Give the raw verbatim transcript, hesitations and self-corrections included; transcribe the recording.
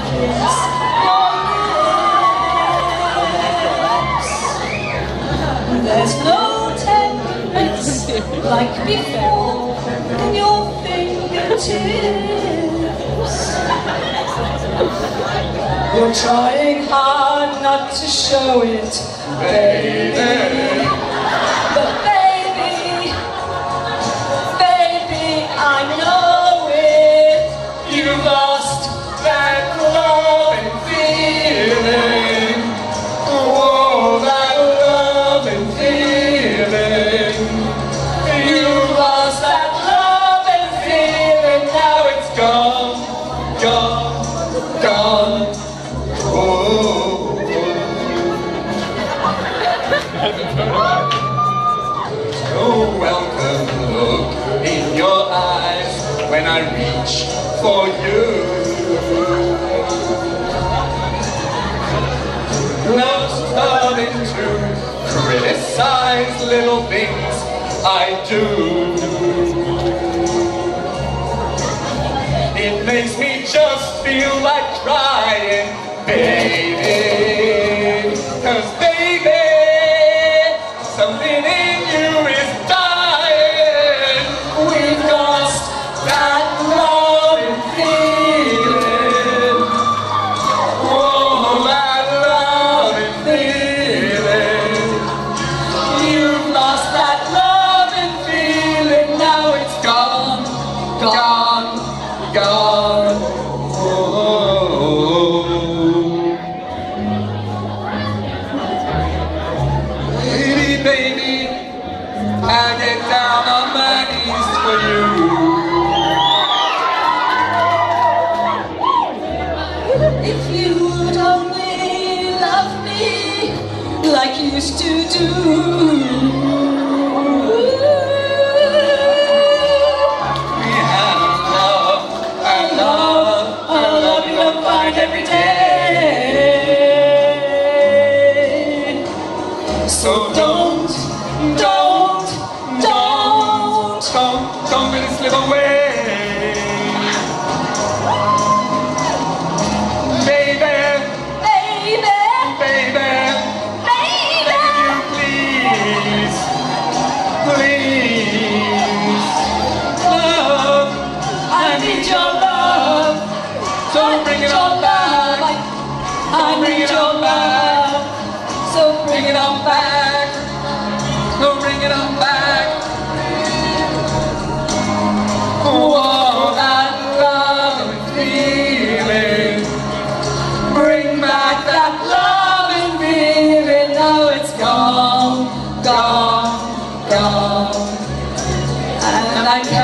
kiss your lips. There's no tenderness like before in your fingertips. You're trying hard not to show it, baby. But baby, baby, I know it. You lost that love and feeling. Oh, that love and feeling. You lost that love and feeling. Now it's gone, gone, gone. Oh, welcome look in your eyes when I reach for you. Love's starting to criticize little things I do. It makes me just feel like crying, baby, 'cause baby, something in you is dying. We've lost that love and feeling. Oh, that love and feeling. You've lost that love and feeling. Now it's gone, gone, gone. Baby, I get down on my knees for you. If you'd only love me like you used to do. We have love, I love, I love you, I find every day. So don't Don't, don't, don't, don't let it slip away. Baby, baby, baby, baby, please, please, love, I need your love, so bring it on back, I need your love, so bring it on back. So bring it on back. Oh, that love and feeling. Bring back that love and feeling. Now it's gone, gone, gone. And I can't